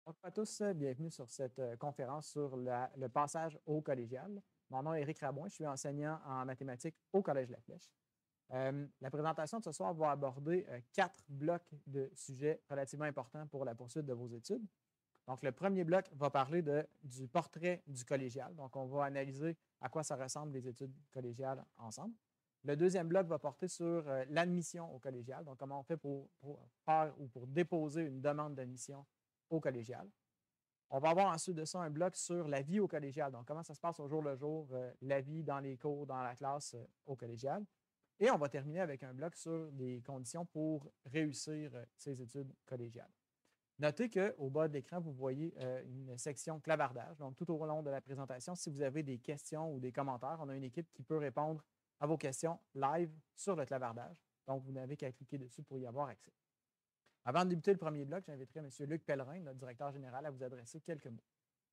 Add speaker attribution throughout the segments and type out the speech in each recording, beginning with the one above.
Speaker 1: Bonjour à tous, bienvenue sur cette conférence sur le passage au collégial. Mon nom est Éric Rabouin, je suis enseignant en mathématiques au Collège La Flèche. La présentation de ce soir va aborder 4 blocs de sujets relativement importants pour la poursuite de vos études. Donc, le premier bloc va parler du portrait du collégial. Donc, on va analyser à quoi ça ressemble les études collégiales ensemble. Le deuxième bloc va porter sur l'admission au collégial. Donc, comment on fait pour faire ou pour déposer une demande d'admission au collégial. On va avoir ensuite de ça un bloc sur la vie au collégial. Donc, comment ça se passe au jour le jour, la vie dans les cours, dans la classe au collégial. Et on va terminer avec un bloc sur les conditions pour réussir ces études collégiales. Notez qu'au bas de l'écran, vous voyez une section clavardage. Donc, tout au long de la présentation, si vous avez des questions ou des commentaires, on a une équipe qui peut répondre à vos questions live sur le clavardage. Donc, vous n'avez qu'à cliquer dessus pour y avoir accès. Avant de débuter le premier bloc, j'inviterai M. Luc Pellerin, notre directeur général, à vous adresser quelques mots.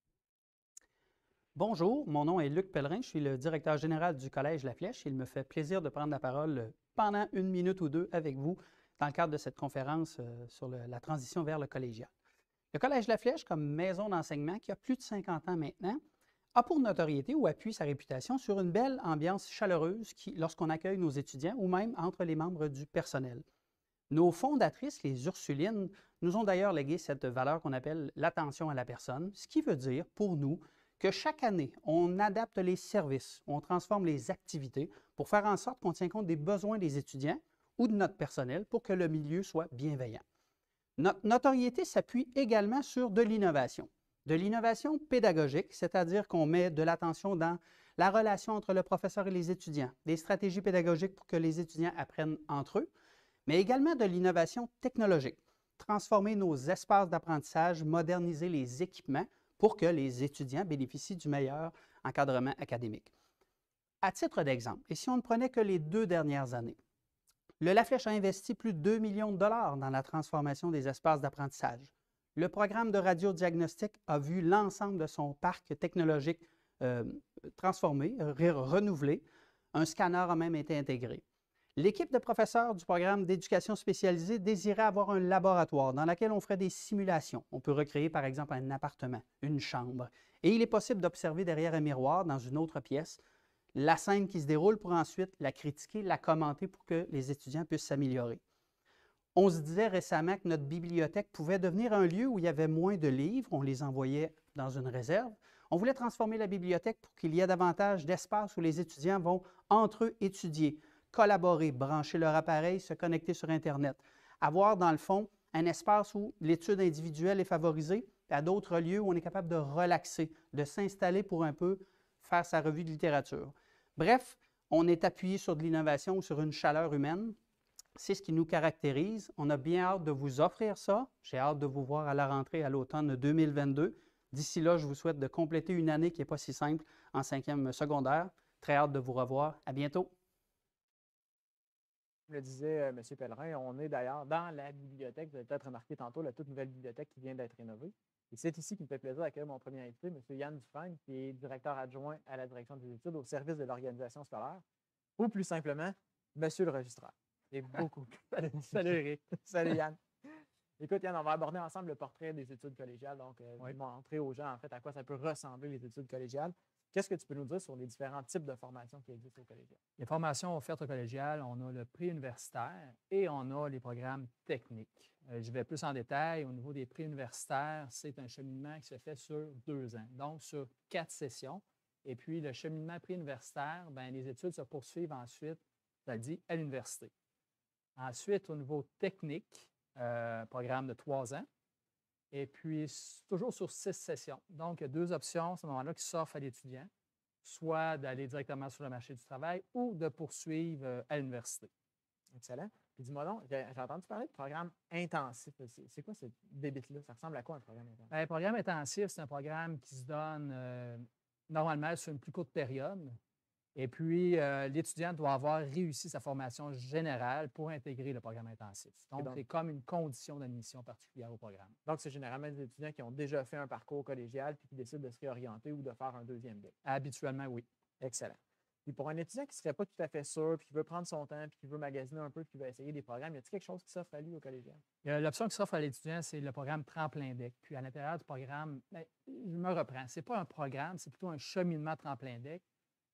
Speaker 2: Bonjour, mon nom est Luc Pellerin, je suis le directeur général du Collège La Flèche. Il me fait plaisir de prendre la parole pendant une minute ou deux avec vous dans le cadre de cette conférence sur la transition vers le collégial. Le Collège La Flèche, comme maison d'enseignement qui a plus de 50 ans maintenant, a pour notoriété ou appuie sa réputation sur une belle ambiance chaleureuse lorsqu'on accueille nos étudiants ou même entre les membres du personnel. Nos fondatrices, les Ursulines, nous ont d'ailleurs légué cette valeur qu'on appelle l'attention à la personne, ce qui veut dire pour nous que chaque année, on adapte les services, on transforme les activités pour faire en sorte qu'on tient compte des besoins des étudiants ou de notre personnel pour que le milieu soit bienveillant. Notre notoriété s'appuie également sur de l'innovation pédagogique, c'est-à-dire qu'on met de l'attention dans la relation entre le professeur et les étudiants, des stratégies pédagogiques pour que les étudiants apprennent entre eux, mais également de l'innovation technologique, transformer nos espaces d'apprentissage, moderniser les équipements pour que les étudiants bénéficient du meilleur encadrement académique. À titre d'exemple, et si on ne prenait que les 2 dernières années, le La Flèche a investi plus de 2 millions de dollars dans la transformation des espaces d'apprentissage. Le programme de radiodiagnostic a vu l'ensemble de son parc technologique transformé, renouvelé. Un scanner a même été intégré. L'équipe de professeurs du programme d'éducation spécialisée désirait avoir un laboratoire dans lequel on ferait des simulations. On peut recréer par exemple un appartement, une chambre. Et il est possible d'observer derrière un miroir, dans une autre pièce, la scène qui se déroule pour ensuite la critiquer, la commenter pour que les étudiants puissent s'améliorer. On se disait récemment que notre bibliothèque pouvait devenir un lieu où il y avait moins de livres, on les envoyait dans une réserve. On voulait transformer la bibliothèque pour qu'il y ait davantage d'espace où les étudiants vont entre eux étudier, collaborer, brancher leur appareil, se connecter sur Internet. Avoir, dans le fond, un espace où l'étude individuelle est favorisée, et à d'autres lieux où on est capable de relaxer, de s'installer pour un peu faire sa revue de littérature. Bref, on est appuyé sur de l'innovation ou sur une chaleur humaine. C'est ce qui nous caractérise. On a bien hâte de vous offrir ça. J'ai hâte de vous voir à la rentrée à l'automne 2022. D'ici là, je vous souhaite de compléter une année qui n'est pas si simple en 5e secondaire. Très hâte de vous revoir. À bientôt.
Speaker 1: Comme le disait M. Pellerin, on est d'ailleurs dans la bibliothèque. Vous avez peut-être remarqué tantôt la toute nouvelle bibliothèque qui vient d'être rénovée. Et c'est ici qu'il me fait plaisir d'accueillir mon premier invité, M. Yann Dufresne, qui est directeur adjoint à la direction des études au service de l'organisation scolaire, ou plus simplement, M. le registraire. C'est beaucoup. Salut Eric. Salut Yann. Écoute, Yann, on va aborder ensemble le portrait des études collégiales, donc montrer aux gens en fait à quoi ça peut ressembler les études collégiales. Qu'est-ce que tu peux nous dire sur les différents types de formations qui existent au collégial?
Speaker 3: Les formations offertes au collégial, on a le préuniversitaire et on a les programmes techniques. Je vais plus en détail. Au niveau des préuniversitaires, c'est un cheminement qui se fait sur 2 ans, donc sur 4 sessions. Et puis, le cheminement préuniversitaire, les études se poursuivent ensuite, ça le dit, à l'université. Ensuite, au niveau technique, programme de 3 ans. Et puis, toujours sur 6 sessions. Donc, il y a 2 options à ce moment-là qui s'offrent à l'étudiant, soit d'aller directement sur le marché du travail ou de poursuivre à l'université.
Speaker 1: Excellent. Puis dis-moi donc, j'ai entendu parler de programme intensif. C'est quoi cette débite-là? Ça ressemble à quoi un programme intensif?
Speaker 3: Un programme intensif, c'est un programme qui se donne normalement sur une plus courte période. Et puis, l'étudiant doit avoir réussi sa formation générale pour intégrer le programme intensif. Donc, c'est comme une condition d'admission particulière au programme.
Speaker 1: Donc, c'est généralement des étudiants qui ont déjà fait un parcours collégial puis qui décident de se réorienter ou de faire un deuxième DEC.
Speaker 3: Habituellement, oui.
Speaker 1: Excellent. Puis pour un étudiant qui ne serait pas tout à fait sûr, puis qui veut prendre son temps, puis qui veut magasiner un peu, puis qui veut essayer des programmes, y a-t-il quelque chose qui s'offre à lui au collégial?
Speaker 3: L'option qui s'offre à l'étudiant, c'est le programme Tremplin Deck. Puis à l'intérieur du programme, ben, je me reprends, ce n'est pas un programme, c'est plutôt un cheminement Tremplin Deck.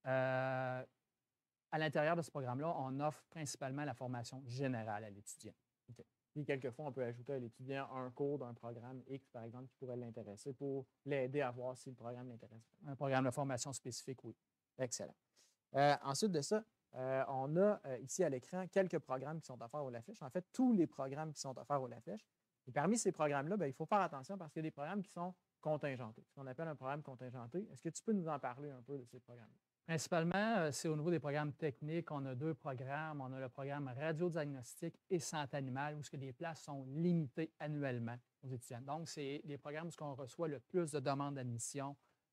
Speaker 3: À l'intérieur de ce programme-là, on offre principalement la formation générale à l'étudiant.
Speaker 1: OK. Puis quelquefois, on peut ajouter à l'étudiant un cours d'un programme X, par exemple, qui pourrait l'intéresser pour l'aider à voir si le programme l'intéresse.
Speaker 3: Un programme de formation spécifique, oui.
Speaker 1: Excellent. Ensuite de ça, on a ici à l'écran quelques programmes qui sont offerts au Laflèche. En fait, tous les programmes qui sont offerts au Laflèche. Et parmi ces programmes-là, il faut faire attention parce qu'il y a des programmes qui sont contingentés, ce qu'on appelle un programme contingenté. Est-ce que tu peux nous en parler un peu de ces programmes?
Speaker 3: Principalement, c'est au niveau des programmes techniques. On a 2 programmes. On a le programme radiodiagnostic et santé animale, où les places sont limitées annuellement aux étudiants. Donc, c'est les programmes où on reçoit le plus de demandes d'admission,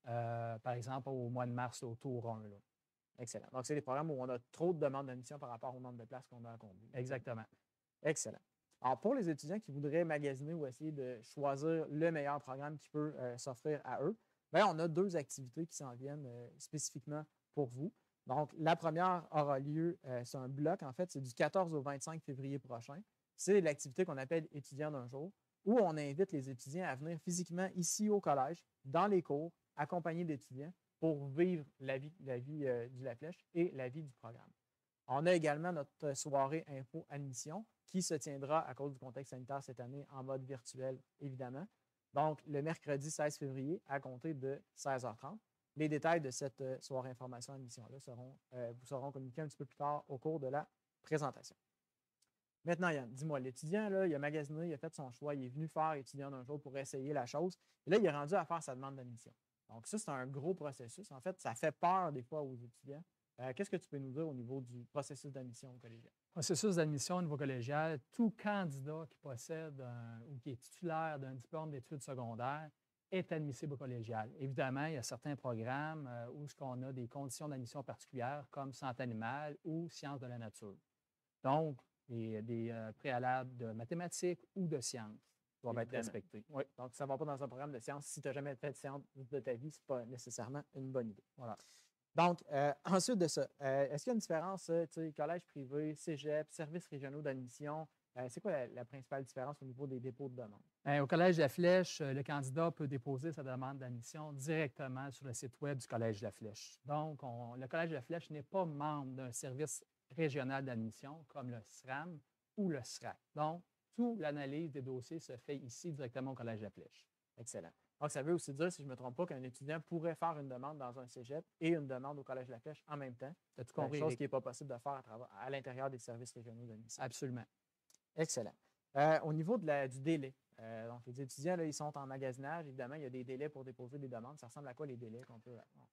Speaker 3: par exemple, au mois de mars, au tour 1. Là.
Speaker 1: Excellent. Donc, c'est des programmes où on a trop de demandes d'admission par rapport au nombre de places qu'on a à combler.
Speaker 3: Exactement.
Speaker 1: Excellent. Alors, pour les étudiants qui voudraient magasiner ou essayer de choisir le meilleur programme qui peut s'offrir à eux, bien, on a 2 activités qui s'en viennent spécifiquement pour vous. Donc, la première aura lieu, c'est un bloc, en fait, c'est du 14 au 25 février prochain. C'est l'activité qu'on appelle étudiants d'un jour, où on invite les étudiants à venir physiquement ici au collège, dans les cours, accompagnés d'étudiants, pour vivre la vie du Laflèche et la vie du programme. On a également notre soirée info admission qui se tiendra à cause du contexte sanitaire cette année en mode virtuel, évidemment. Donc, le mercredi 16 février à compter de 16h30. Les détails de cette soirée information admission-là vous seront communiqués un petit peu plus tard au cours de la présentation. Maintenant, Yann, dis-moi, l'étudiant, là, il a magasiné, il a fait son choix, il est venu faire étudiant d'un jour pour essayer la chose. Et là, il est rendu à faire sa demande d'admission. Donc, ça, c'est un gros processus. En fait, ça fait peur des fois aux étudiants. Qu'est-ce que tu peux nous dire au niveau du processus d'admission au collégial?
Speaker 3: Processus d'admission au niveau collégial, tout candidat qui possède ou qui est titulaire d'un diplôme d'études secondaires est admissible au collégial. Évidemment, il y a certains programmes où on a des conditions d'admission particulières comme santé animale ou sciences de la nature. Donc, des préalables de mathématiques ou de sciences doivent être respectés.
Speaker 1: Oui. Donc, ça ne va pas dans un programme de sciences. Si tu n'as jamais fait de sciences de ta vie, ce n'est pas nécessairement une bonne idée.
Speaker 3: Voilà.
Speaker 1: Donc, ensuite de ça, est-ce qu'il y a une différence, collège privé, cégep, services régionaux d'admission? C'est quoi la principale différence au niveau des dépôts de demande?
Speaker 3: Au Collège La Flèche, le candidat peut déposer sa demande d'admission directement sur le site web du Collège La Flèche. Donc, le Collège La Flèche n'est pas membre d'un service régional d'admission comme le SRAM ou le SRAC. Donc, toute l'analyse des dossiers se fait ici directement au Collège La Flèche.
Speaker 1: Excellent. Donc, ça veut aussi dire, si je ne me trompe pas, qu'un étudiant pourrait faire une demande dans un cégep et une demande au Collège La Flèche en même temps.
Speaker 3: C'est quelque
Speaker 1: chose qui n'est pas possible de faire à l'intérieur des services régionaux d'admission.
Speaker 3: Absolument.
Speaker 1: Excellent. Au niveau du délai, donc les étudiants, là, ils sont en magasinage. Évidemment, il y a des délais pour déposer des demandes. Ça ressemble à quoi les délais qu'on peut avoir?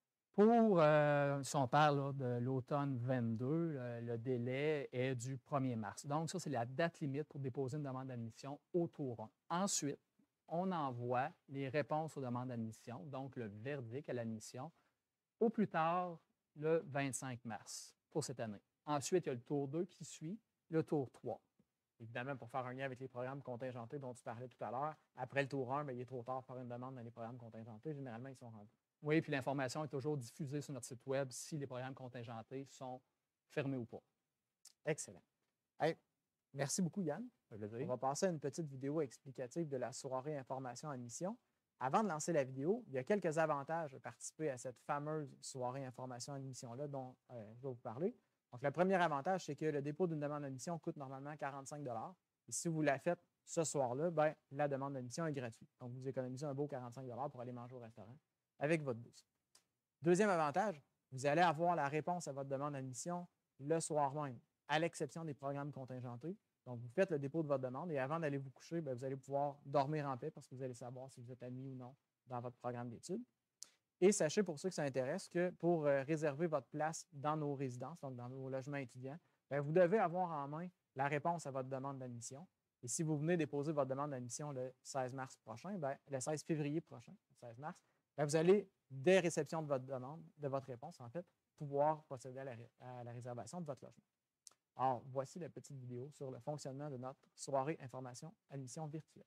Speaker 3: Si on parle là, de l'automne 22, le délai est du 1er mars. Donc, ça, c'est la date limite pour déposer une demande d'admission au tour 1. Ensuite, on envoie les réponses aux demandes d'admission, donc le verdict à l'admission, au plus tard le 25 mars pour cette année. Ensuite, il y a le tour 2 qui suit, le tour 3. Évidemment, pour faire un lien avec les programmes contingentés dont tu parlais tout à l'heure, après le tour 1, il est trop tard pour faire une demande dans les programmes contingentés. Généralement, ils sont rendus. Oui, puis l'information est toujours diffusée sur notre site web si les programmes contingentés sont fermés ou pas.
Speaker 1: Excellent. Hey, merci beaucoup, Yann. On va passer à une petite vidéo explicative de la soirée information admission. Avant de lancer la vidéo, il y a quelques avantages à participer à cette fameuse soirée information admission-là dont je vais vous parler. Donc, le premier avantage, c'est que le dépôt d'une demande d'admission coûte normalement 45 $. Et si vous la faites ce soir-là, bien, la demande d'admission est gratuite. Donc, vous économisez un beau 45 $ pour aller manger au restaurant avec votre bourse. Deuxième avantage, vous allez avoir la réponse à votre demande d'admission le soir même, à l'exception des programmes contingentés. Donc, vous faites le dépôt de votre demande et avant d'aller vous coucher, bien, vous allez pouvoir dormir en paix parce que vous allez savoir si vous êtes admis ou non dans votre programme d'études. Et sachez, pour ceux qui s'intéressent, que pour réserver votre place dans nos résidences, donc dans nos logements étudiants, bien, vous devez avoir en main la réponse à votre demande d'admission. Et si vous venez déposer votre demande d'admission le 16 mars prochain, bien, le 16 février prochain, le 16 mars, bien, vous allez, dès réception de votre demande, de votre réponse, en fait, pouvoir procéder à la réservation de votre logement. Alors, voici la petite vidéo sur le fonctionnement de notre soirée information admission virtuelle.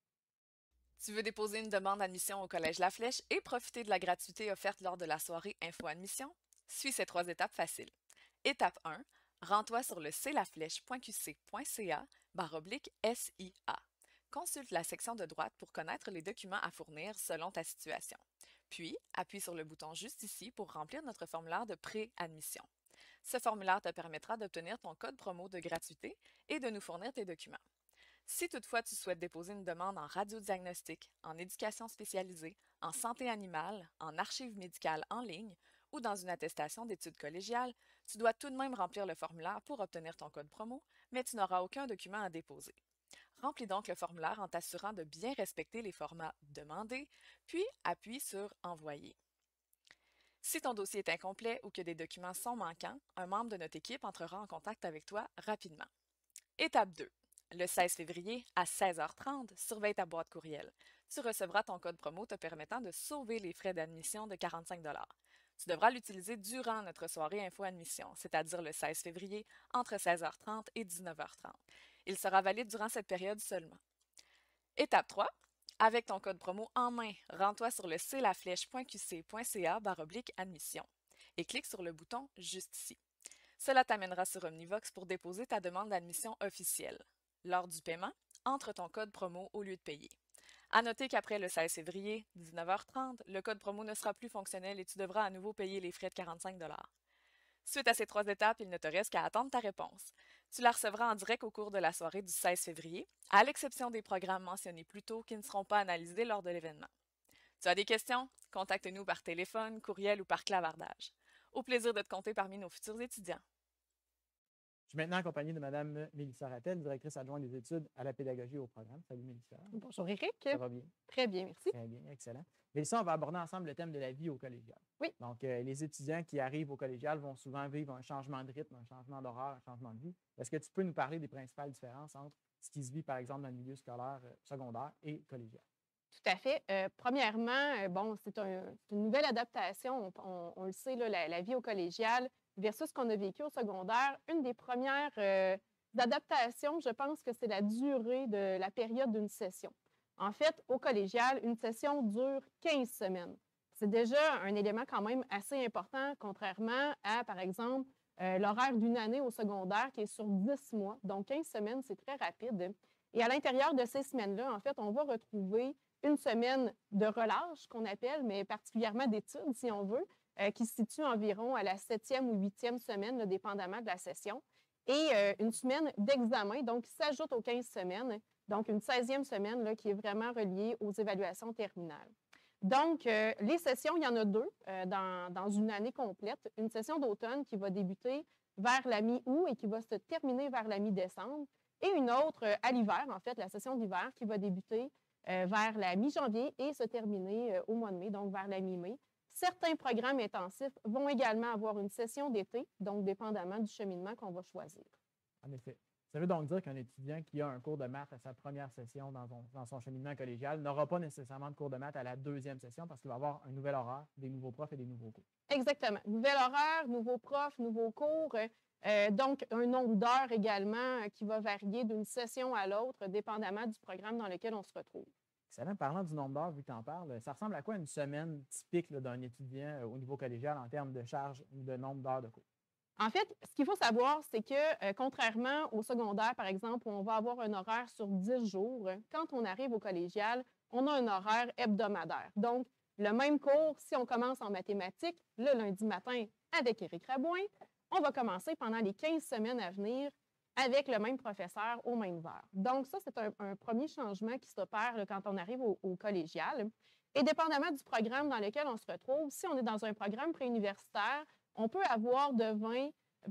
Speaker 4: Tu veux déposer une demande d'admission au Collège La Flèche et profiter de la gratuité offerte lors de la soirée Info Admission? Suis ces 3 étapes faciles. Étape 1, rends-toi sur le claflèche.qc.ca/SIA. Consulte la section de droite pour connaître les documents à fournir selon ta situation. Puis, appuie sur le bouton juste ici pour remplir notre formulaire de pré-admission. Ce formulaire te permettra d'obtenir ton code promo de gratuité et de nous fournir tes documents. Si toutefois tu souhaites déposer une demande en radiodiagnostic, en éducation spécialisée, en santé animale, en archives médicales en ligne ou dans une attestation d'études collégiales, tu dois tout de même remplir le formulaire pour obtenir ton code promo, mais tu n'auras aucun document à déposer. Remplis donc le formulaire en t'assurant de bien respecter les formats demandés, puis appuie sur « Envoyer ». Si ton dossier est incomplet ou que des documents sont manquants, un membre de notre équipe entrera en contact avec toi rapidement. Étape 2. Le 16 février, à 16h30, surveille ta boîte courriel. Tu recevras ton code promo te permettant de sauver les frais d'admission de 45 $. Tu devras l'utiliser durant notre soirée info-admission, c'est-à-dire le 16 février, entre 16h30 et 19h30. Il sera valide durant cette période seulement. Étape 3. Avec ton code promo en main, rends-toi sur le claflèche.qc.ca/admission et clique sur le bouton juste ici. Cela t'amènera sur Omnivox pour déposer ta demande d'admission officielle. Lors du paiement, entre ton code promo au lieu de payer. À noter qu'après le 16 février, 19h30, le code promo ne sera plus fonctionnel et tu devras à nouveau payer les frais de 45 $. Suite à ces 3 étapes, il ne te reste qu'à attendre ta réponse. Tu la recevras en direct au cours de la soirée du 16 février, à l'exception des programmes mentionnés plus tôt qui ne seront pas analysés lors de l'événement. Tu as des questions? Contacte-nous par téléphone, courriel ou par clavardage. Au plaisir de te compter parmi nos futurs étudiants.
Speaker 1: Je suis maintenant accompagné de Mme Mélissa Rattel, directrice adjointe des études à la pédagogie au programme. Salut Mélissa.
Speaker 5: Bonjour Éric.
Speaker 1: Ça va bien?
Speaker 5: Très bien, merci.
Speaker 1: Très bien, excellent. Mélissa, on va aborder ensemble le thème de la vie au collégial.
Speaker 5: Oui.
Speaker 1: Donc, les étudiants qui arrivent au collégial vont souvent vivre un changement de rythme, un changement d'horaire, un changement de vie. Est-ce que tu peux nous parler des principales différences entre ce qui se vit, par exemple, dans le milieu scolaire secondaire et collégial?
Speaker 5: Tout à fait. Premièrement, bon, c'est une nouvelle adaptation. On le sait, là, la vie au collégial versus ce qu'on a vécu au secondaire. Une des premières adaptations, je pense que c'est la durée de la période d'une session. En fait, au collégial, une session dure 15 semaines. C'est déjà un élément quand même assez important, contrairement à, par exemple, l'horaire d'une année au secondaire qui est sur 10 mois. Donc, 15 semaines, c'est très rapide. Et à l'intérieur de ces semaines-là, en fait, on va retrouver une semaine de relâche, qu'on appelle, mais particulièrement d'études, si on veut, qui se situe environ à la 7e ou 8e semaine, là, dépendamment de la session, et une semaine d'examen, donc qui s'ajoute aux 15 semaines, donc une 16e semaine là, qui est vraiment reliée aux évaluations terminales. Donc, les sessions, il y en a 2 dans une année complète. Une session d'automne qui va débuter vers la mi-août et qui va se terminer vers la mi-décembre, et une autre à l'hiver, en fait, la session d'hiver qui va débuter vers la mi-janvier et se terminer au mois de mai, donc vers la mi-mai. Certains programmes intensifs vont également avoir une session d'été, donc dépendamment du cheminement qu'on va choisir.
Speaker 1: En effet. Ça veut donc dire qu'un étudiant qui a un cours de maths à sa première session dans son cheminement collégial n'aura pas nécessairement de cours de maths à la 2e session parce qu'il va avoir un nouvel horaire, des nouveaux profs et des nouveaux cours.
Speaker 5: Exactement. Nouvel horaire, nouveaux profs, nouveaux cours. Donc, un nombre d'heures également qui va varier d'une session à l'autre, dépendamment du programme dans lequel on se retrouve.
Speaker 1: Excellent. Parlant du nombre d'heures, vu que tu en parles, ça ressemble à quoi une semaine typique d'un étudiant au niveau collégial en termes de charge ou de nombre d'heures de cours?
Speaker 5: En fait, ce qu'il faut savoir, c'est que contrairement au secondaire, par exemple, où on va avoir un horaire sur 10 jours, quand on arrive au collégial, on a un horaire hebdomadaire. Donc, le même cours, si on commence en mathématiques le lundi matin avec Éric Rabouin, on va commencer pendant les 15 semaines à venir avec le même professeur aux mêmes heures. Donc, ça, c'est un premier changement qui s'opère quand on arrive au collégial. Et dépendamment du programme dans lequel on se retrouve, si on est dans un programme préuniversitaire, on peut avoir de 20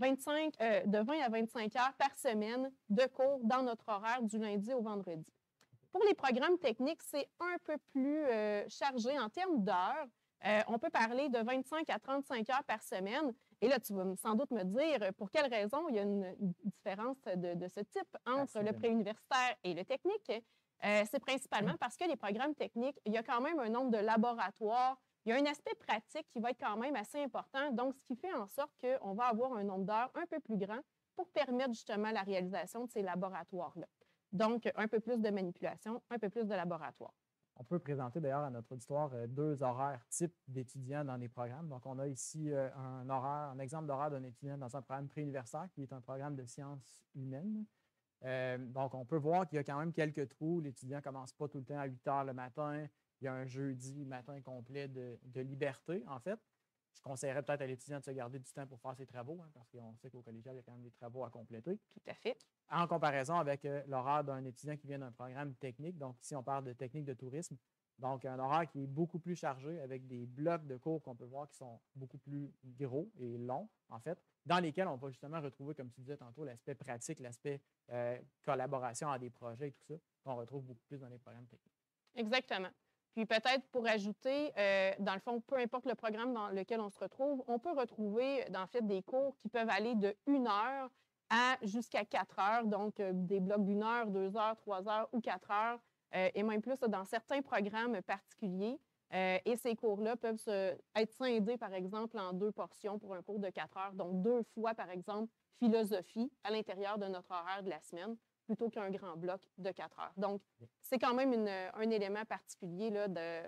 Speaker 5: à 25 heures par semaine de cours dans notre horaire du lundi au vendredi. Pour les programmes techniques, c'est un peu plus chargé en termes d'heures. On peut parler de 25 à 35 heures par semaine. Et là, tu vas sans doute me dire pour quelle raison il y a une différence de ce type entre le préuniversitaire et le technique. C'est principalement parce que les programmes techniques, il y a quand même un nombre de laboratoires. Il y a un aspect pratique qui va être quand même assez important. Donc, ce qui fait en sorte qu'on va avoir un nombre d'heures un peu plus grand pour permettre justement la réalisation de ces laboratoires-là. Donc, un peu plus de manipulation, un peu plus de laboratoire.
Speaker 1: On peut présenter d'ailleurs à notre auditoire 2 horaires types d'étudiants dans les programmes. Donc, on a ici un exemple d'horaire d'un étudiant dans un programme préuniversitaire qui est un programme de sciences humaines. Donc, on peut voir qu'il y a quand même quelques trous. L'étudiant ne commence pas tout le temps à 8 heures le matin. Il y a un jeudi matin complet de liberté, en fait. Je conseillerais peut-être à l'étudiant de se garder du temps pour faire ses travaux, parce qu'on sait qu'au collégial, il y a quand même des travaux à compléter.
Speaker 5: Tout à fait.
Speaker 1: En comparaison avec l'horaire d'un étudiant qui vient d'un programme technique. Donc, ici, on parle de technique de tourisme. Donc, un horaire qui est beaucoup plus chargé avec des blocs de cours qu'on peut voir qui sont beaucoup plus gros et longs, en fait, dans lesquels on va justement retrouver, comme tu disais tantôt, l'aspect pratique, l'aspect collaboration à des projets et tout ça, qu'on retrouve beaucoup plus dans les programmes techniques.
Speaker 5: Exactement. Puis peut-être pour ajouter, dans le fond, peu importe le programme dans lequel on se retrouve, on peut retrouver, en fait, des cours qui peuvent aller de 1 heure à jusqu'à 4 heures, donc des blocs d'1 heure, 2 heures, 3 heures ou 4 heures, et même plus dans certains programmes particuliers. Et ces cours-là peuvent être scindés, par exemple, en 2 portions pour un cours de 4 heures, donc 2 fois, par exemple, philosophie à l'intérieur de notre horaire de la semaine, plutôt qu'un grand bloc de 4 heures. Donc, c'est quand même un élément particulier là,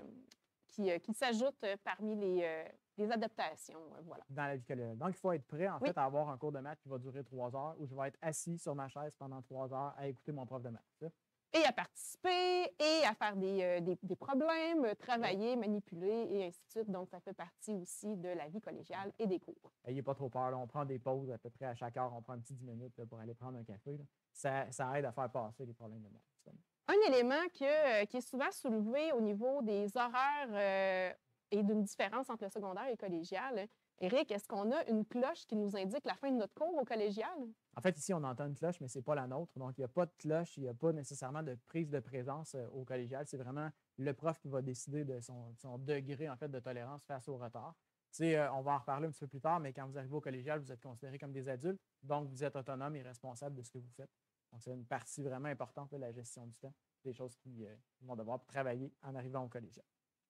Speaker 5: qui s'ajoute parmi les adaptations. Voilà.
Speaker 1: Dans la vie collégiale. Donc, il faut être prêt, en fait, à avoir un cours de maths qui va durer 3 heures où je vais être assis sur ma chaise pendant 3 heures à écouter mon prof de maths. Ça?
Speaker 5: Et à participer, et à faire des problèmes, travailler, manipuler, et ainsi de suite. Donc, ça fait partie aussi de la vie collégiale et des cours.
Speaker 1: N'ayez pas trop peur. Là. On prend des pauses à peu près à chaque heure. On prend un petit 10 minutes là, pour aller prendre un café. Là. Ça aide à faire passer les problèmes de maths.
Speaker 5: Un élément qui est souvent soulevé au niveau des horaires et d'une différence entre le secondaire et le collégial. Éric, est-ce qu'on a une cloche qui nous indique la fin de notre cours au collégial?
Speaker 1: En fait, ici, on entend une cloche, mais ce n'est pas la nôtre. Donc, il n'y a pas de cloche, il n'y a pas nécessairement de prise de présence au collégial. C'est vraiment le prof qui va décider de son degré en fait, de tolérance face au retard. On va en reparler un petit peu plus tard, mais quand vous arrivez au collégial, vous êtes considérés comme des adultes, donc vous êtes autonome et responsable de ce que vous faites. Donc, c'est une partie vraiment importante de la gestion du temps, des choses qui vont devoir travailler en arrivant au collégial.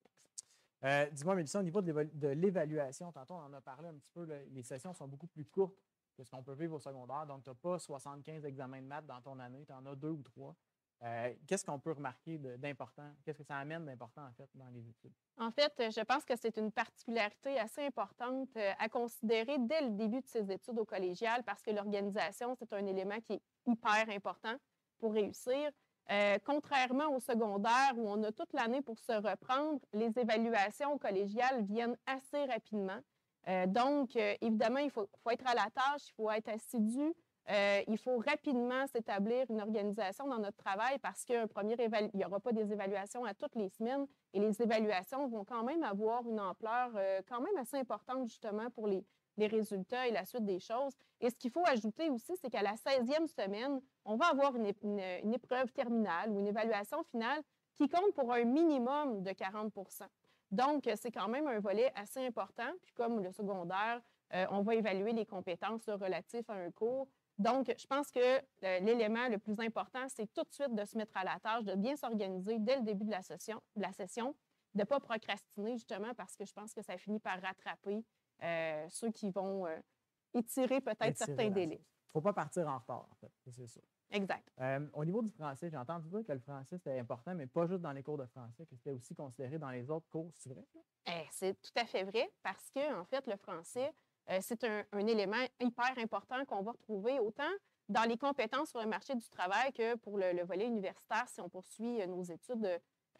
Speaker 1: Dis-moi, Mélissa, au niveau de l'évaluation, tantôt on en a parlé un petit peu, les sessions sont beaucoup plus courtes que ce qu'on peut vivre au secondaire. Donc, tu n'as pas 75 examens de maths dans ton année, tu en as 2 ou 3. Qu'est-ce qu'on peut remarquer d'important? Qu'est-ce que ça amène d'important, en fait, dans les études?
Speaker 5: En fait, je pense que c'est une particularité assez importante à considérer dès le début de ses études au collégial parce que l'organisation, c'est un élément qui est hyper important pour réussir. Contrairement au secondaire où on a toute l'année pour se reprendre, les évaluations collégiales viennent assez rapidement. Donc, évidemment, il faut être à la tâche, il faut être assidu, il faut rapidement s'établir une organisation dans notre travail parce qu'il n'y aura pas des évaluations à toutes les semaines et les évaluations vont quand même avoir une ampleur quand même assez importante justement pour les résultats et la suite des choses. Et ce qu'il faut ajouter aussi, c'est qu'à la 16e semaine, on va avoir une épreuve terminale ou une évaluation finale qui compte pour un minimum de 40 %. Donc, c'est quand même un volet assez important. Puis comme le secondaire, on va évaluer les compétences relatives à un cours. Donc, je pense que l'élément le plus important, c'est tout de suite de se mettre à la tâche, de bien s'organiser dès le début de la session, de ne pas procrastiner justement parce que je pense que ça finit par rattraper ceux qui vont étirer peut-être certains délais.
Speaker 1: Il ne faut pas partir en retard, en fait, c'est sûr.
Speaker 5: Exact.
Speaker 1: Au niveau du français, j'ai entendu dire que le français, c'était important, mais pas juste dans les cours de français, que c'était aussi considéré dans les autres cours, c'est vrai?
Speaker 5: C'est tout à fait vrai parce que, en fait, le français, c'est un élément hyper important qu'on va retrouver autant dans les compétences sur le marché du travail que pour le volet universitaire si on poursuit nos études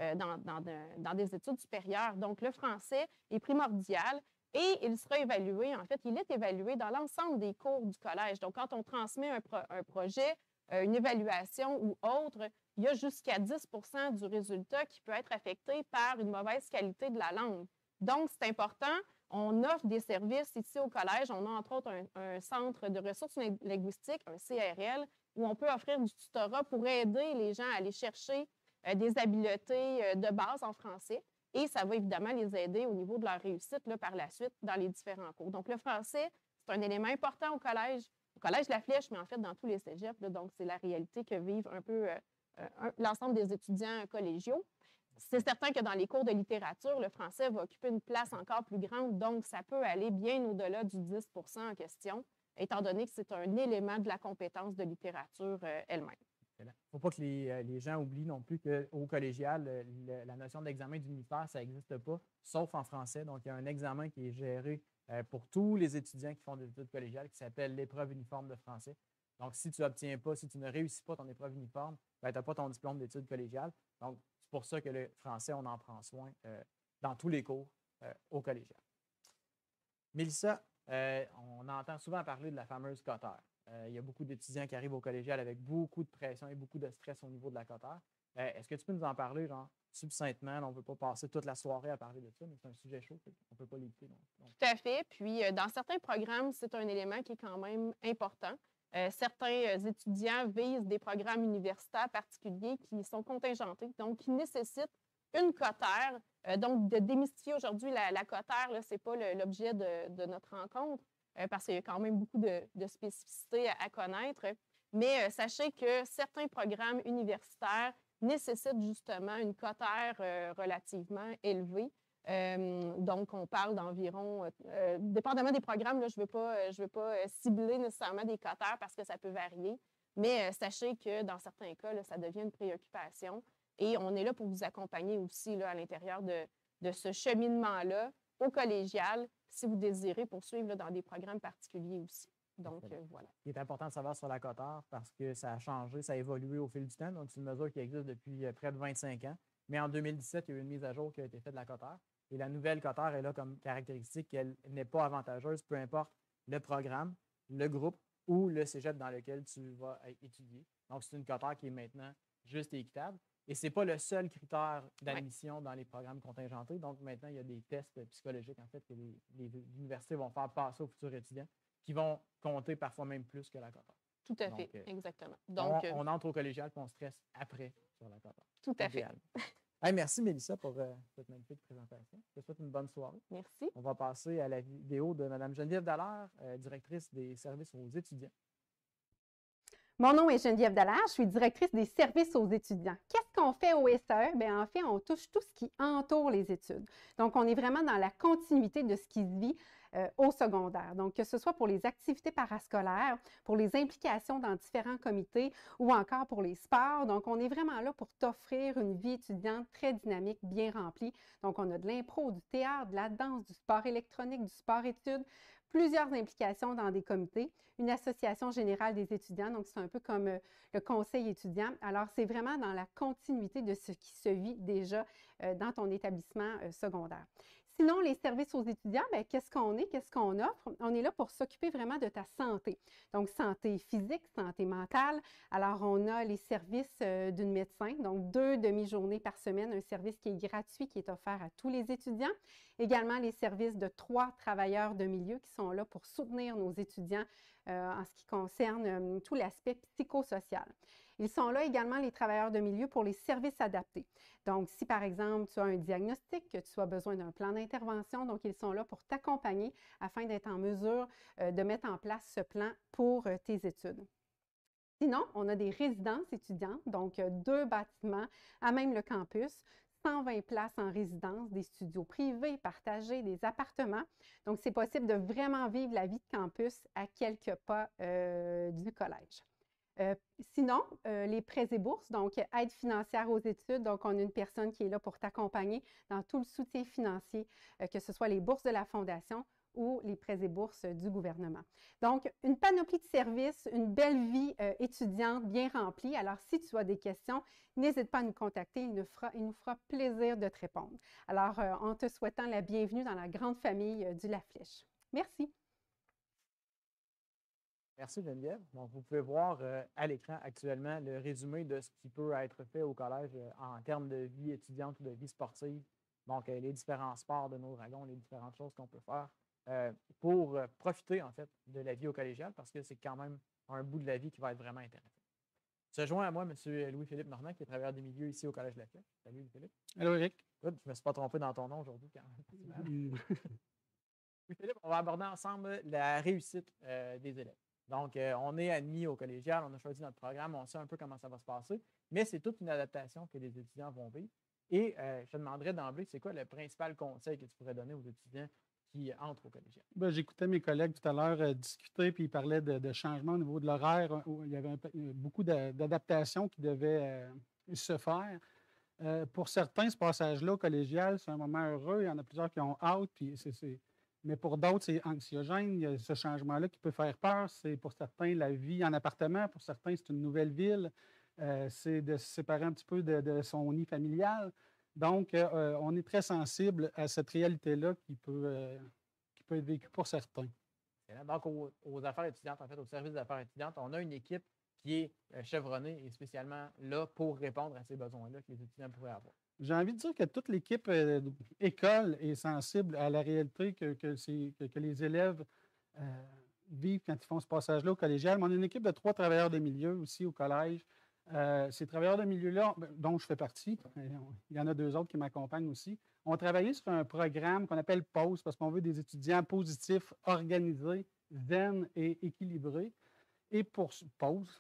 Speaker 5: dans des études supérieures. Donc, le français est primordial. Et il sera évalué, en fait, il est évalué dans l'ensemble des cours du collège. Donc, quand on transmet un projet, une évaluation ou autre, il y a jusqu'à 10 % du résultat qui peut être affecté par une mauvaise qualité de la langue. Donc, c'est important. On offre des services ici au collège. On a entre autres un centre de ressources linguistiques, un CRL, où on peut offrir du tutorat pour aider les gens à aller chercher des habiletés de base en français. Et ça va évidemment les aider au niveau de leur réussite là, par la suite dans les différents cours. Donc, le français, c'est un élément important au collège La Flèche, mais en fait dans tous les cégeps. Là, donc, c'est la réalité que vivent un peu l'ensemble des étudiants collégiaux. C'est certain que dans les cours de littérature, le français va occuper une place encore plus grande. Donc, ça peut aller bien au-delà du 10 % en question, étant donné que c'est un élément de la compétence de littérature elle-même.
Speaker 1: Excellent. Il ne faut pas que les gens oublient non plus qu'au collégial, la notion d'examen d'unitaire, ça n'existe pas, sauf en français. Donc, il y a un examen qui est géré pour tous les étudiants qui font des études collégiales qui s'appelle l'épreuve uniforme de français. Donc, si tu n'obtiens pas, si tu ne réussis pas ton épreuve uniforme, tu n'as pas ton diplôme d'études collégiales. Donc, c'est pour ça que le français, on en prend soin dans tous les cours au collégial. Mélissa, on entend souvent parler de la fameuse coteur. Il y a beaucoup d'étudiants qui arrivent au collégial avec beaucoup de pression et beaucoup de stress au niveau de la coteur. Est-ce que tu peux nous en parler, genre, succinctement? On ne veut pas passer toute la soirée à parler de ça, mais c'est un sujet chaud, on ne peut pas l'éviter.
Speaker 5: Tout à fait. Puis, dans certains programmes, c'est un élément qui est quand même important. Certains étudiants visent des programmes universitaires particuliers qui sont contingentés, donc qui nécessitent une cotère. Donc, de démystifier aujourd'hui la cotère, ce n'est pas l'objet de notre rencontre, parce qu'il y a quand même beaucoup de spécificités à connaître. Mais sachez que certains programmes universitaires nécessitent justement une cotère relativement élevée. Donc, on parle d'environ, dépendamment des programmes, là, je ne veux pas cibler nécessairement des cotères parce que ça peut varier, mais sachez que dans certains cas, là, ça devient une préoccupation et on est là pour vous accompagner aussi là, à l'intérieur de ce cheminement-là au collégial si vous désirez poursuivre là, dans des programmes particuliers aussi. Donc, voilà.
Speaker 1: Il est important de savoir sur la coteur parce que ça a changé, ça a évolué au fil du temps. Donc, c'est une mesure qui existe depuis près de 25 ans. Mais en 2017, il y a eu une mise à jour qui a été faite de la coteur. Et la nouvelle coteur est là comme caractéristique qu'elle n'est pas avantageuse, peu importe le programme, le groupe ou le cégep dans lequel tu vas étudier. Donc, c'est une coteur qui est maintenant juste et équitable. Et ce n'est pas le seul critère d'admission dans les programmes contingentés. Donc, maintenant, il y a des tests psychologiques, en fait, que les universités vont faire passer aux futurs étudiants qui vont compter parfois même plus que la coteur.
Speaker 5: Tout à fait, exactement. Donc,
Speaker 1: on entre au collégial et on stresse après sur la coteur.
Speaker 5: Tout à fait.
Speaker 1: Hey, merci, Mélissa, pour cette magnifique présentation. Je te souhaite une bonne soirée.
Speaker 5: Merci.
Speaker 1: On va passer à la vidéo de Mme Geneviève Dallaire, directrice des services aux étudiants.
Speaker 6: Mon nom est Geneviève Dallaire, je suis directrice des services aux étudiants. Qu'est-ce qu'on fait au SAE? Bien, en fait, on touche tout ce qui entoure les études. Donc, on est vraiment dans la continuité de ce qui se vit au secondaire. Donc, que ce soit pour les activités parascolaires, pour les implications dans différents comités ou encore pour les sports. Donc, on est vraiment là pour t'offrir une vie étudiante très dynamique, bien remplie. Donc, on a de l'impro, du théâtre, de la danse, du sport électronique, du sport études, plusieurs implications dans des comités, une association générale des étudiants, donc c'est un peu comme le conseil étudiant. Alors, c'est vraiment dans la continuité de ce qui se vit déjà dans ton établissement secondaire. Sinon, les services aux étudiants, bien, qu'est-ce qu'on est, qu'est-ce qu'on offre? On est là pour s'occuper vraiment de ta santé. Donc, santé physique, santé mentale. Alors, on a les services d'une médecin, donc 2 demi-journées par semaine, un service qui est gratuit, qui est offert à tous les étudiants. Également, les services de 3 travailleurs de milieu qui sont là pour soutenir nos étudiants en ce qui concerne tout l'aspect psychosocial. Ils sont là également, les travailleurs de milieu, pour les services adaptés. Donc, si par exemple, tu as un diagnostic, que tu as besoin d'un plan d'intervention, donc ils sont là pour t'accompagner afin d'être en mesure de mettre en place ce plan pour tes études. Sinon, on a des résidences étudiantes, donc 2 bâtiments à même le campus, 120 places en résidence, des studios privés, partagés, des appartements. Donc, c'est possible de vraiment vivre la vie de campus à quelques pas du collège. Sinon, les prêts et bourses, donc aide financière aux études, donc on a une personne qui est là pour t'accompagner dans tout le soutien financier, que ce soit les bourses de la Fondation ou les prêts et bourses du gouvernement. Donc, une panoplie de services, une belle vie étudiante bien remplie. Alors, si tu as des questions, n'hésite pas à nous contacter, il nous fera plaisir de te répondre. Alors, en te souhaitant la bienvenue dans la grande famille du La Flèche. Merci.
Speaker 1: Merci Geneviève. Donc, vous pouvez voir à l'écran actuellement le résumé de ce qui peut être fait au collège en termes de vie étudiante ou de vie sportive. Donc, les différents sports de nos dragons, les différentes choses qu'on peut faire pour profiter en fait de la vie au collégial parce que c'est quand même un bout de la vie qui va être vraiment intéressant. Se joint à moi M. Louis-Philippe Normand, qui est travailleur des milieux ici au Collège de la Flèche. Salut Louis-Philippe.
Speaker 3: Allô Eric.
Speaker 1: Good, je ne me suis pas trompé dans ton nom aujourd'hui quand même. Louis-Philippe, on va aborder ensemble la réussite des élèves. Donc, on est admis au collégial, on a choisi notre programme, on sait un peu comment ça va se passer, mais c'est toute une adaptation que les étudiants vont vivre. Et je te demanderais d'emblée, c'est quoi le principal conseil que tu pourrais donner aux étudiants qui entrent au collégial?
Speaker 7: Ben, j'écoutais mes collègues tout à l'heure discuter, puis ils parlaient de changements au niveau de l'horaire, où il y avait beaucoup d'adaptations qui devaient se faire. Pour certains, ce passage-là au collégial, c'est un moment heureux. Il y en a plusieurs qui ont hâte, puis mais pour d'autres, c'est anxiogène. Il y a ce changement-là qui peut faire peur. C'est pour certains la vie en appartement. Pour certains, c'est une nouvelle ville. C'est de se séparer un petit peu de son nid familial. Donc, on est très sensible à cette réalité-là qui peut être vécue pour certains.
Speaker 1: Donc, aux affaires étudiantes, en fait, au service des affaires étudiantes, on a une équipe qui est chevronnée et spécialement là pour répondre à ces besoins-là que les étudiants pourraient avoir.
Speaker 7: J'ai envie de dire que toute l'équipe école est sensible à la réalité que les élèves vivent quand ils font ce passage-là au collégial. Mais on a une équipe de 3 travailleurs de milieu aussi au collège. Ces travailleurs de milieu-là, dont je fais partie, il y en a 2 autres qui m'accompagnent aussi, ont travaillé sur un programme qu'on appelle POSE parce qu'on veut des étudiants positifs, organisés, zen et équilibrés. Et pour POSE,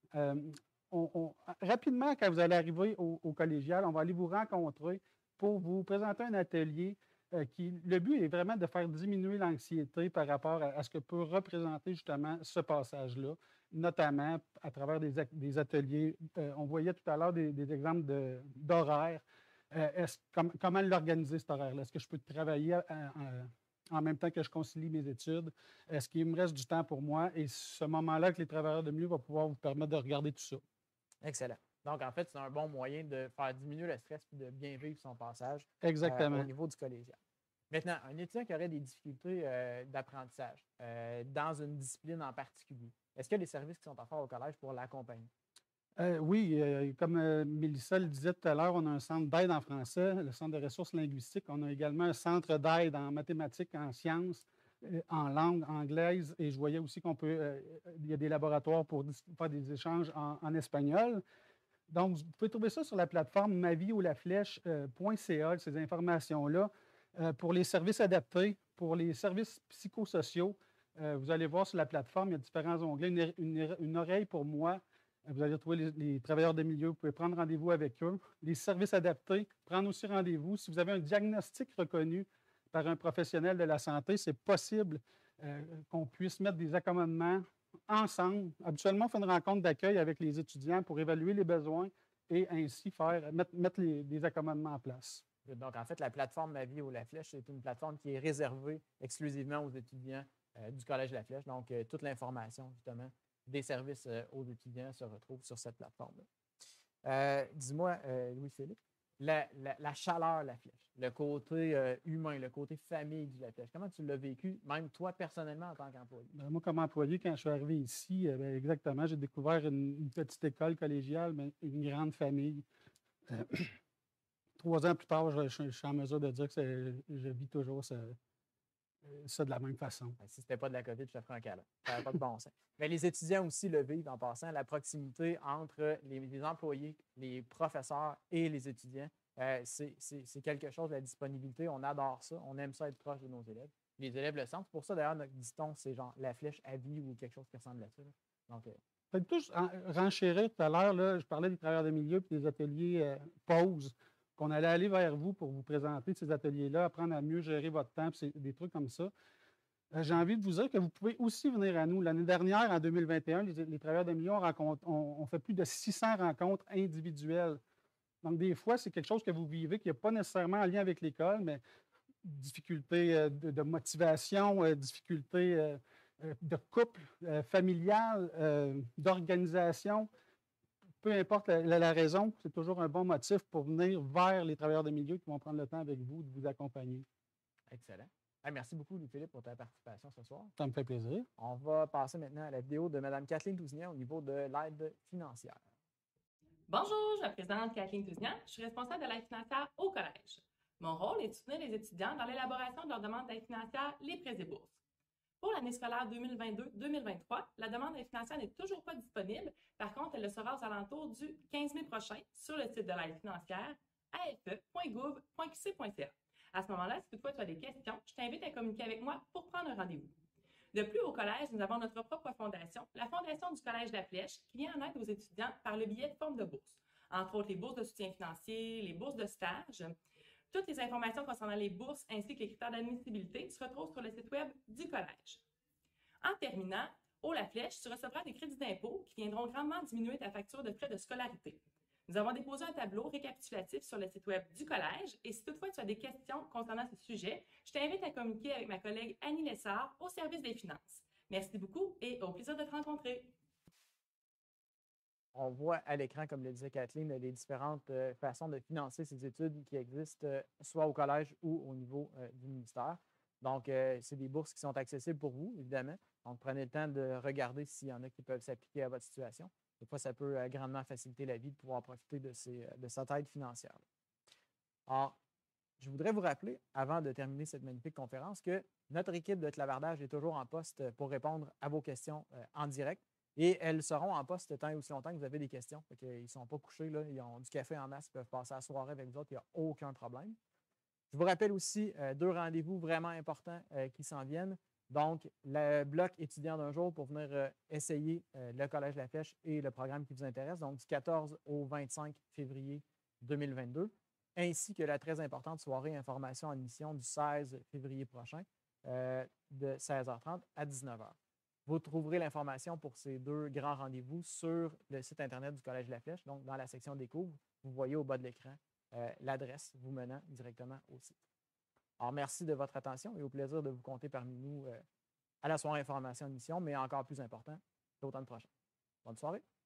Speaker 7: rapidement, quand vous allez arriver au collégial, on va aller vous rencontrer pour vous présenter un atelier le but est vraiment de faire diminuer l'anxiété par rapport à ce que peut représenter justement ce passage-là, notamment à travers des ateliers. On voyait tout à l'heure des exemples d'horaires. Comment l'organiser, cet horaire-là? Est-ce que je peux travailler en même temps que je concilie mes études? Est-ce qu'il me reste du temps pour moi? Et ce moment-là, avec les travailleurs de milieu, va pouvoir vous permettre de regarder tout ça.
Speaker 1: Excellent. Donc, en fait, c'est un bon moyen de faire diminuer le stress et de bien vivre son passage
Speaker 7: Exactement.
Speaker 1: Au niveau du collégial. Maintenant, un étudiant qui aurait des difficultés d'apprentissage dans une discipline en particulier, est-ce qu'il y a des services qui sont offerts au collège pour l'accompagner?
Speaker 7: Oui, comme Mélissa le disait tout à l'heure, on a un centre d'aide en français, le centre de ressources linguistiques. On a également un centre d'aide en mathématiques, en sciences, en langue anglaise. Et je voyais aussi il y a des laboratoires pour faire des échanges en espagnol. Donc, vous pouvez trouver ça sur la plateforme mavieoulaflèche.ca, ces informations-là. Pour les services adaptés, pour les services psychosociaux, vous allez voir sur la plateforme, il y a différents onglets. Une oreille pour moi, vous allez retrouver les travailleurs de milieu, vous pouvez prendre rendez-vous avec eux. Les services adaptés, prendre aussi rendez-vous. Si vous avez un diagnostic reconnu par un professionnel de la santé, c'est possible qu'on puisse mettre des accommodements ensemble. Habituellement, on fait une rencontre d'accueil avec les étudiants pour évaluer les besoins et ainsi mettre des accommodements en place.
Speaker 1: Donc, en fait, la plateforme Ma Vie ou La Flèche, c'est une plateforme qui est réservée exclusivement aux étudiants du Collège La Flèche. Donc, toute l'information, justement, des services aux étudiants se retrouve sur cette plateforme-là. Dis-moi, Louis-Philippe, la chaleur La Flèche, le côté humain, le côté famille du La Flèche, comment tu l'as vécu, même toi, personnellement, en tant qu'employé?
Speaker 7: Moi, comme employé, quand je suis arrivé ici, exactement, j'ai découvert une petite école collégiale, mais une grande famille. 3 ans plus tard, je suis en mesure de dire que je vis toujours ça de la même façon.
Speaker 1: Si ce n'était pas de la COVID, je te ferais un câlin. Ça n'avait pas de bon sens. Mais les étudiants aussi le vivent en passant. La proximité entre les employés, les professeurs et les étudiants, c'est quelque chose, la disponibilité. On adore ça. On aime ça être proche de nos élèves. Les élèves le sentent. Pour ça, d'ailleurs, notre dit-on, c'est genre la flèche à vie ou quelque chose qui ressemble à ça. Donc,
Speaker 7: peut-être plus renchérir tout à l'heure, je parlais des travailleurs de milieu et des ateliers pause. Qu'on allait aller vers vous pour vous présenter ces ateliers-là, apprendre à mieux gérer votre temps, des trucs comme ça. J'ai envie de vous dire que vous pouvez aussi venir à nous. L'année dernière, en 2021, les travailleurs de milieu ont fait plus de 600 rencontres individuelles. Donc, des fois, c'est quelque chose que vous vivez qui n'est pas nécessairement en lien avec l'école, mais difficultés de motivation, difficultés de couple, familial, d'organisation. Peu importe la raison, c'est toujours un bon motif pour venir vers les travailleurs de milieu qui vont prendre le temps avec vous de vous accompagner.
Speaker 1: Excellent. Merci beaucoup, Louis-Philippe, pour ta participation ce soir.
Speaker 7: Ça me fait plaisir.
Speaker 1: On va passer maintenant à la vidéo de Mme Kathleen Tousignan au niveau de l'aide financière.
Speaker 8: Bonjour, je me présente Kathleen Tousignan. Je suis responsable de l'aide financière au collège. Mon rôle est de soutenir les étudiants dans l'élaboration de leur demande d'aide financière, les prêts et bourses. Pour l'année scolaire 2022-2023, la demande d'aide financière n'est toujours pas disponible. Par contre, elle le sera aux alentours du 15 mai prochain sur le site de l'aide financière afe.gouv.qc.ca. À ce moment-là, si toutefois tu as des questions, je t'invite à communiquer avec moi pour prendre un rendez-vous. De plus, au collège, nous avons notre propre fondation, la Fondation du Collège La Flèche, qui vient en aide aux étudiants par le biais de formes de bourses. Entre autres, les bourses de soutien financier, les bourses de stage. Toutes les informations concernant les bourses ainsi que les critères d'admissibilité se retrouvent sur le site Web du Collège. En terminant, au La Flèche, tu recevras des crédits d'impôt qui viendront grandement diminuer ta facture de frais de scolarité. Nous avons déposé un tableau récapitulatif sur le site Web du Collège et si toutefois tu as des questions concernant ce sujet, je t'invite à communiquer avec ma collègue Annie Lessard au service des finances. Merci beaucoup et au plaisir de te rencontrer.
Speaker 1: On voit à l'écran, comme le disait Kathleen, les différentes façons de financer ces études qui existent soit au collège ou au niveau du ministère. Donc, c'est des bourses qui sont accessibles pour vous, évidemment. Donc, prenez le temps de regarder s'il y en a qui peuvent s'appliquer à votre situation. Des fois, ça peut grandement faciliter la vie de pouvoir profiter de cette aide financière. Alors, je voudrais vous rappeler, avant de terminer cette magnifique conférence, que notre équipe de clavardage est toujours en poste pour répondre à vos questions en direct. Et elles seront en poste tant et aussi longtemps que vous avez des questions. Ils ne sont pas couchés, là, ils ont du café en masse, ils peuvent passer la soirée avec vous autres, il n'y a aucun problème. Je vous rappelle aussi 2 rendez-vous vraiment importants qui s'en viennent. Donc, le bloc étudiant d'un jour pour venir essayer le Collège La Flèche et le programme qui vous intéresse, donc du 14 au 25 février 2022, ainsi que la très importante soirée information en admission du 16 février prochain de 16h30 à 19h. Vous trouverez l'information pour ces 2 grands rendez-vous sur le site Internet du Collège La Flèche. Donc, dans la section des cours, vous voyez au bas de l'écran l'adresse vous menant directement au site. Alors, merci de votre attention et au plaisir de vous compter parmi nous à la soirée information admission, mais encore plus important, l'automne prochain. Bonne soirée.